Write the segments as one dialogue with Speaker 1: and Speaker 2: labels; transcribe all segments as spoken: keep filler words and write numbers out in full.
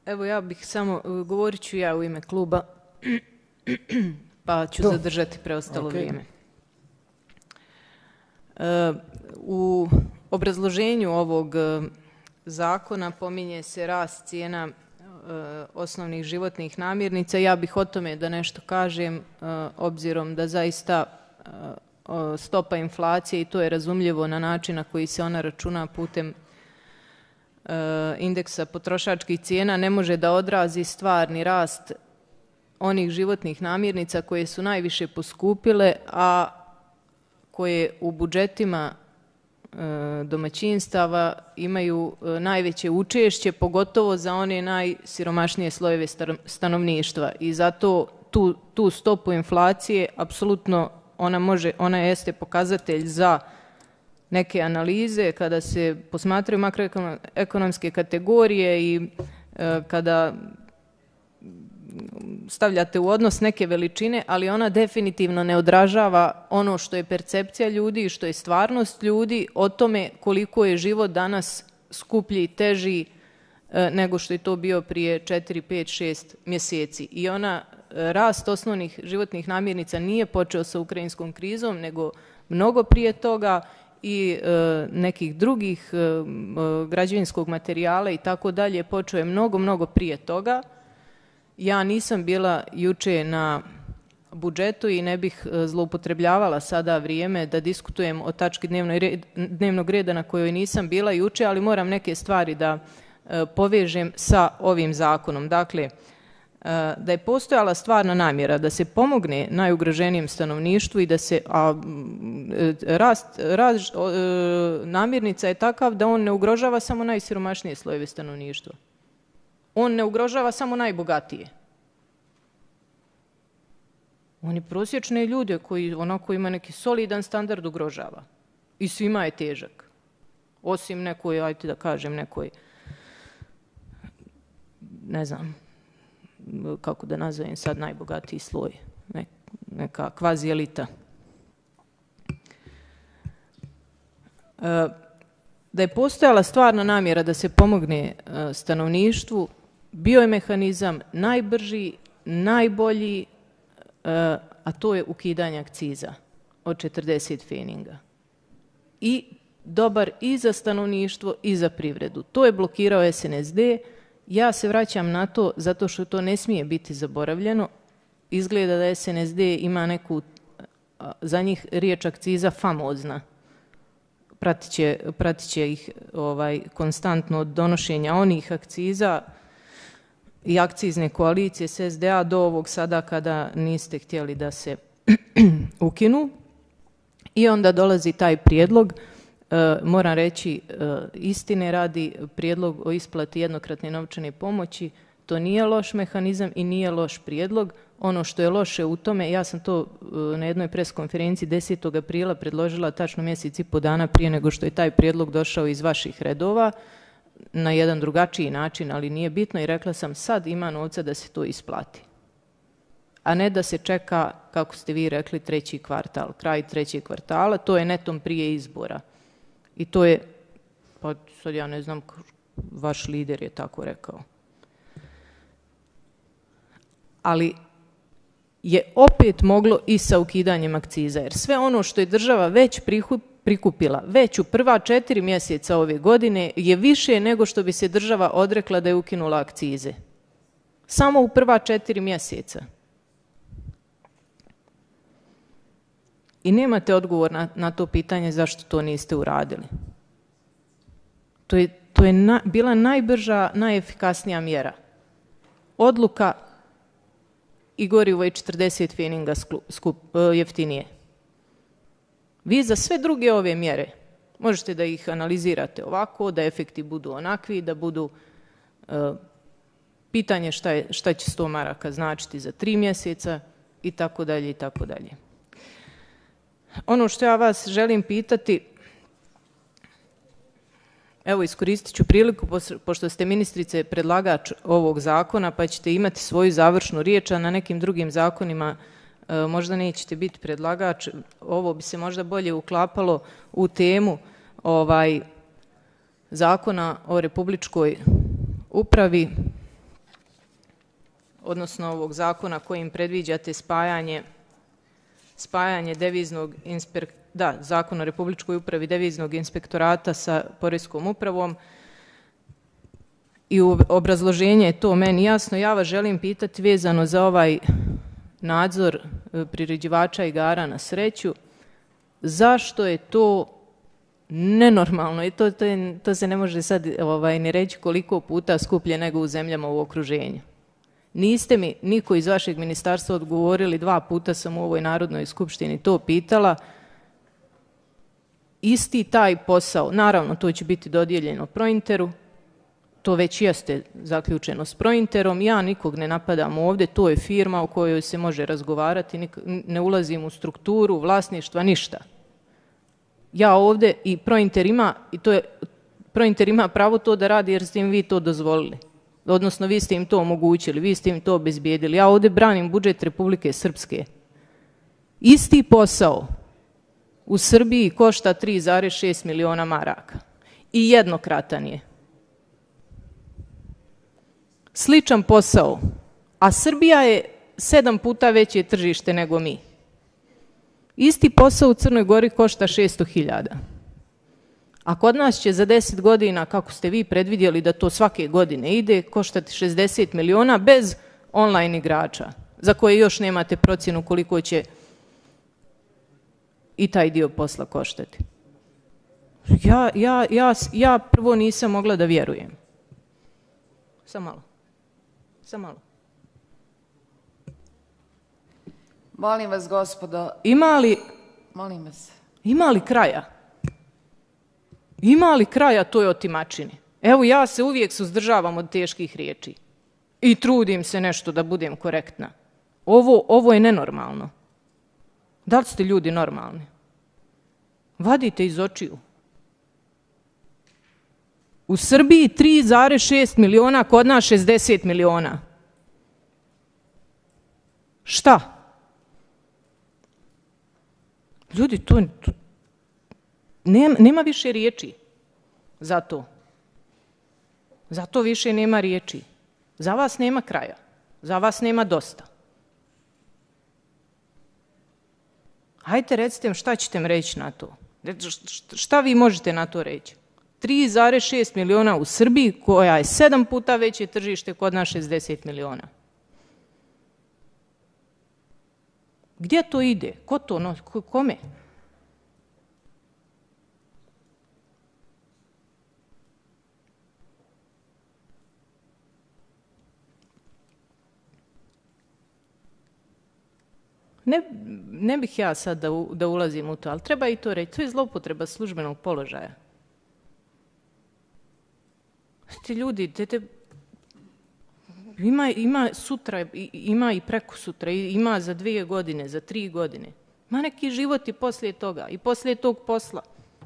Speaker 1: Evo ja bih samo, govorit ću ja u ime kluba, pa ću
Speaker 2: To.
Speaker 1: zadržati preostalo
Speaker 2: Ok.
Speaker 1: vrijeme. E, u obrazloženju ovog e, zakona pominje se rast cijena e, osnovnih životnih namirnica. Ja bih o tome da nešto kažem, e, obzirom da zaista e, o, stopa inflacije, i to je razumljivo na način na koji se ona računa putem indeksa potrošačkih cijena, ne može da odrazi stvarni rast onih životnih namirnica koje su najviše poskupile, a koje u budžetima domaćinstava imaju najveće učešće, pogotovo za one najsiromašnije slojeve stanovništva. I zato tu, tu stopu inflacije apsolutno ona može, ona jeste pokazatelj za neke analize kada se posmatraju makroekonomske kategorije i e, kada stavljate u odnos neke veličine, ali ona definitivno ne odražava ono što je percepcija ljudi i što je stvarnost ljudi o tome koliko je život danas skuplji i teži e, nego što je to bio prije četiri, pet, šest mjeseci. I ona e, rast osnovnih životnih namirnica nije počeo sa ukrajinskom krizom, nego mnogo prije toga i e, nekih drugih e, građevinskog materijala i tako dalje, počeo je mnogo, mnogo prije toga. Ja nisam bila juče na budžetu i ne bih zloupotrebljavala sada vrijeme da diskutujem o tački red, dnevnog reda na kojoj nisam bila juče, ali moram neke stvari da e, povežem sa ovim zakonom. Dakle, da je postojala stvarna namjera da se pomogne najugroženijem stanovništvu i da se a, rast, rast namirnica je takav da on ne ugrožava samo najsiromašnije slojeve stanovništva. On ne ugrožava samo najbogatije. On je prosječne ljude koji onako ima neki solidan standard ugrožava. I svima je težak. Osim nekoj, ajte da kažem, nekoj, ne znam, kako da nazovem sad najbogatiji sloj, ne, neka kvazi elita. E, da je postojala stvarna namjera da se pomogne e, stanovništvu, bio je mehanizam najbrži, najbolji, e, a to je ukidanje akciza od četrdeset pfeninga. I dobar i za stanovništvo i za privredu. To je blokirao es en es de. Ja se vraćam na to zato što to ne smije biti zaboravljeno. Izgleda da es en es de ima neku, za njih riječ akciza famozna. Pratit će, pratit će ih ovaj, konstantno od donošenja onih akciza i akcizne koalicije s es de a do ovog sada kada niste htjeli da se ukinu. I onda dolazi taj prijedlog. E, moram reći, e, istine radi, prijedlog o isplati jednokratne novčane pomoći, to nije loš mehanizam i nije loš prijedlog. Ono što je loše u tome, ja sam to e, na jednoj preskonferenciji desetog aprila predložila tačno mjesec i po dana prije nego što je taj prijedlog došao iz vaših redova, na jedan drugačiji način, ali nije bitno, i rekla sam sad ima novca da se to isplati. A ne da se čeka, kako ste vi rekli, treći kvartal, kraj trećeg kvartala, to je netom prije izbora. I to je, pa sad ja ne znam, vaš lider je tako rekao. Ali je opet moglo i sa ukidanjem akciza, jer sve ono što je država već prikupila, već u prva četiri mjeseca ove godine, je više nego što bi se država odrekla da je ukinula akcize. Samo u prva četiri mjeseca. I nemate odgovor na, na to pitanje zašto to niste uradili. To je, to je na, bila najbrža, najefikasnija mjera. Odluka i gorivo je četrdeset pfeninga skup, jeftinije. Vi za sve druge ove mjere možete da ih analizirate ovako, da efekti budu onakvi, da budu uh, pitanje šta, je, šta će sto maraka značiti za tri mjeseca i tako dalje i tako dalje. Ono što ja vas želim pitati, evo iskoristit ću priliku, pošto ste ministrice predlagač ovog zakona, pa ćete imati svoju završnu riječ, a na nekim drugim zakonima e, možda nećete biti predlagač. Ovo bi se možda bolje uklapalo u temu ovaj, zakona o republičkoj upravi, odnosno ovog zakona kojim predviđate spajanje, spajanje deviznog inspektorata, da, Zakon o Republičkoj upravi deviznog inspektorata sa Poreskom upravom, i u obrazloženje je to meni jasno. Ja vas želim pitati vezano za ovaj nadzor priređivača igara na sreću, zašto je to nenormalno i to, to, je, to se ne može sad ovaj, ni reći koliko puta skuplje nego u zemljama u okruženju. Niste mi niko iz vašeg ministarstva odgovorili, dva puta sam u ovoj Narodnoj skupštini to pitala. Isti taj posao, naravno to će biti dodijeljeno Prointeru, to već jeste zaključeno s Prointerom, ja nikog ne napadam ovdje, to je firma u kojoj se može razgovarati, ne ulazim u strukturu vlasništva, ništa. Ja ovdje i Prointer ima, i to je, Prointer ima pravo to da radi jer ste im vi to dozvolili. Odnosno vi ste im to omogućili, vi ste im to obezbijedili. Ja ovdje branim budžet Republike Srpske. Isti posao u Srbiji košta tri zarez šest miliona maraka i jednokratan je. Sličan posao, a Srbija je sedam puta veće tržište nego mi. Isti posao u Crnoj Gori košta šesto hiljada. A kod nas će za deset godina, kako ste vi predvidjeli da to svake godine ide, koštati šezdeset miliona bez online igrača, za koje još nemate procjenu koliko će i taj dio posla koštati. Ja, ja, ja, ja prvo nisam mogla da vjerujem. Samo malo. Samo malo.
Speaker 2: Molim vas, gospodo.
Speaker 1: Ima li,
Speaker 2: Molim vas.
Speaker 1: Ima li kraja? Ima li kraja toj otimačini? Evo, ja se uvijek suzdržavam od teških riječi i trudim se nešto da budem korektna. Ovo, ovo je nenormalno. Da li ste ljudi normalni? Vadite iz očiju. U Srbiji tri zarez šest miliona, kod nas šezdeset miliona. Šta? Ljudi, to, to nema, nema više riječi za to. Zato više nema riječi. Za vas nema kraja. Za vas nema dosta. Hajde, recite mi šta ćete mi reći na to. Šta vi možete na to reći? tri zarez šest miliona u Srbiji, koja je sedam puta veće tržište, kod nas šezdeset miliona. Gdje to ide? Ko to nosi? Kome? Ne, ne bih ja sad da, u, da ulazim u to, ali treba i to reći. To je zloupotreba službenog položaja. Ti ljudi, dete, ima, ima sutra, ima i preko sutra, ima za dvije godine, za tri godine. Ima neki život i poslije toga, i poslije tog posla.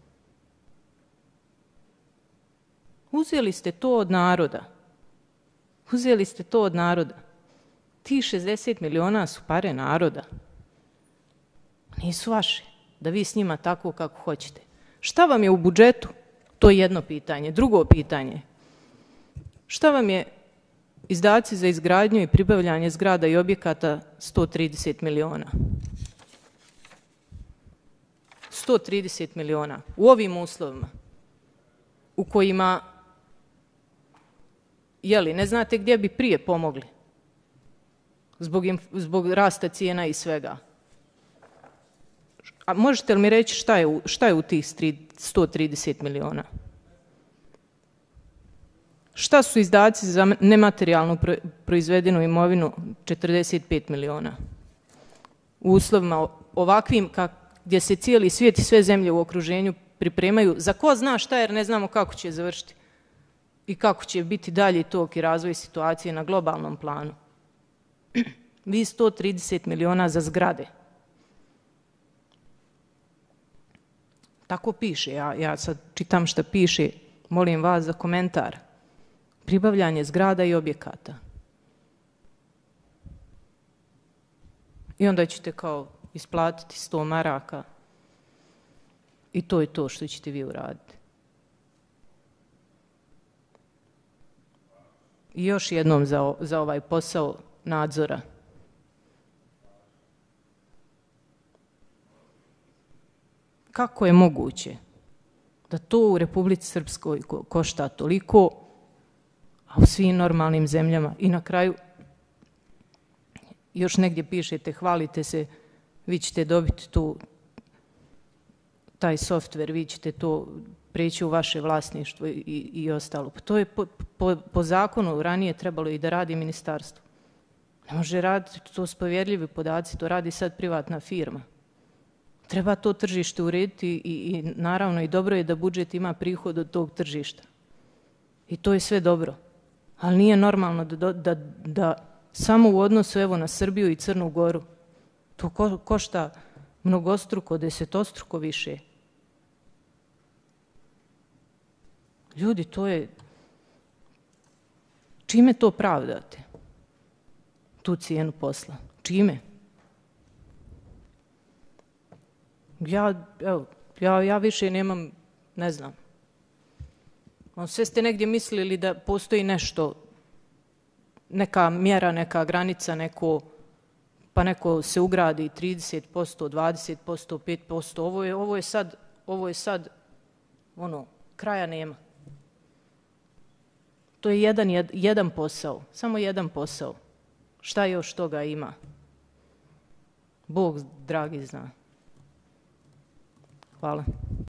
Speaker 1: Uzeli ste to od naroda. Uzeli ste to od naroda. Ti šezdeset miliona su pare naroda. Nisu vaše, da vi s njima tako kako hoćete. Šta vam je u budžetu? To je jedno pitanje. Drugo pitanje. Šta vam je izdaci za izgradnju i pribavljanje zgrada i objekata sto trideset miliona? sto trideset miliona. U ovim uslovima u kojima, jeli, ne znate gdje bi prije pomogli zbog, zbog rasta cijena i svega. A možete li mi reći šta je, šta je u tih sto trideset miliona? Šta su izdaci za nematerijalnu proizvedenu imovinu? četrdeset pet miliona. U uslovima ovakvim kak, gdje se cijeli svijet i sve zemlje u okruženju pripremaju za ko zna šta, jer ne znamo kako će završiti i kako će biti dalje tok i razvoj situacije na globalnom planu. Vi sto trideset miliona za zgrade. Tako piše, ja, ja sad čitam šta piše, molim vas za komentar. Pribavljanje zgrada i objekata. I onda ćete kao isplatiti sto maraka i to je to što ćete vi uraditi. I još jednom za, za ovaj posao, nadzora. Kako je moguće da to u Republici Srpskoj košta toliko, a u svim normalnim zemljama? I na kraju još negdje pišete, hvalite se, vi ćete dobiti tu taj softver, vi ćete to preći u vaše vlasništvo i, i ostalo. Pa to je po, po, po zakonu ranije trebalo i da radi ministarstvo. Ne može raditi, to su povjerljivi podaci, to radi sad privatna firma. Treba to tržište urediti i, i naravno i dobro je da budžet ima prihod od tog tržišta. I to je sve dobro. Ali nije normalno da, da, da samo u odnosu evo na Srbiju i Crnu Goru to ko, košta mnogostruko, desetostruko više. Ljudi, to je... Čime to pravdate? Tu cijenu posla. Čime? Ja, evo, ja, ja više nemam, ne znam. Sve ste negdje mislili da postoji nešto, neka mjera, neka granica, neko, pa neko se ugradi trideset posto, dvadeset posto, pet posto. Ovo je, ovo je sad, ovo je sad, ono, kraja nema. To je jedan, jedan posao, samo jedan posao. Šta još toga ima? Bog dragi zna. Hvala.